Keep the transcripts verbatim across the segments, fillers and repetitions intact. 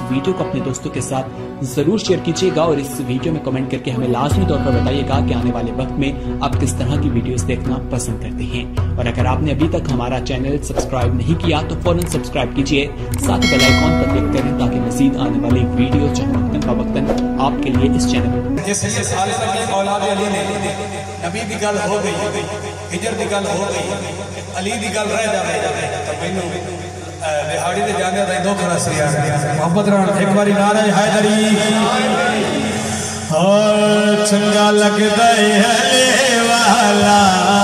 Video کو اپنے دوستوں کے ساتھ ضرور شیئر کیجیے گا اور اس ویڈیو میں کمنٹ کر کے ہمیں لازمی طور پر بتائیے گا کہ آنے والے وقت میں آپ کس طرح کی ویڈیوز دیکھنا پسند کرتے ہیں، اور اگر آپ نے ابھی تک ہمارا چینل سبسکرائب نہیں کیا تو فوراً سبسکرائب کیجیے، ساتھ بیل آئیکن پر کلک کریں تاکہ مزید آنے والی ویڈیو چاہے وقتاً فوقتاً آپ کے لیے اس چینل پر جس یہ سال تک اولاد علی نے نبی دی گل ہو گئی، ہجر دی گل ہو گئی، علی دی گل رہ جائے تو مینوں دہاڑی دے جانے دا دو کھڑا سریا محمد ران ایک باری نعرہ حیدری اور چنگا لگدا ہے والا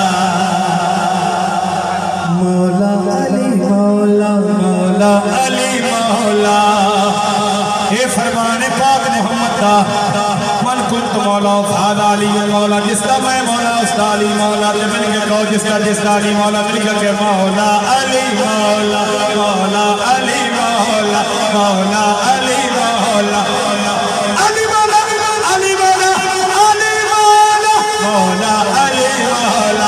مولا علی مولا مولا علی مولا، یہ فرمان پاک محمد دا من کنت مولا فہد علی مولا، جس کا میں مولا اس کا علی مولا، مل کے کہو جس کا جس کا علی مولا، مل کے مولا علی مولا مولا علی مولا مولا علی مولا علی مولا علی مولا علی مولا مولا علی مولا۔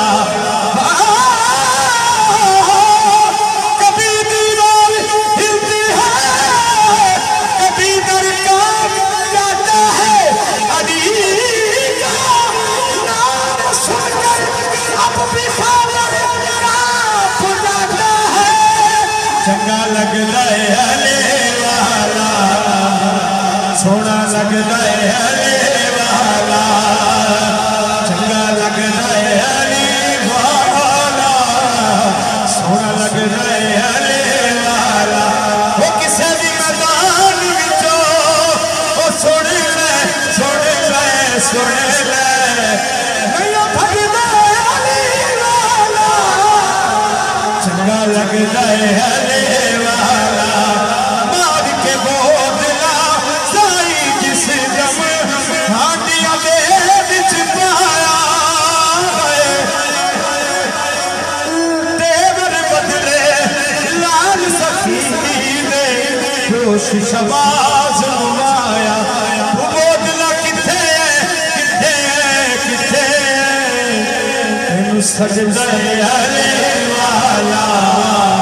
کبھی دیوار ہلتی ہے کبھی درکار جاتا ہے، علی کا نام سن کر اب بھی خاور کانپ جاتا ہے، چنگا لگتا ہے علی والا، سونا لگتا ہے علی والا، چنگا لگتا ہے علی والا، سونا لگتا ہے علی والا۔ وہ کسے بھی میدان وچوں وہ سن لے سن لے سن لے میاں بھگدا ہے علی والا، چنگا لگتا ہے علی والا، مار کے بودلا سائی جس دم ہانڈیاں دے وچ پایا، تیور بدلے لال سخی دے جوش شباز نمایا، وہ بودلا کتے کتے کتے انہوں سجدہ علی والا۔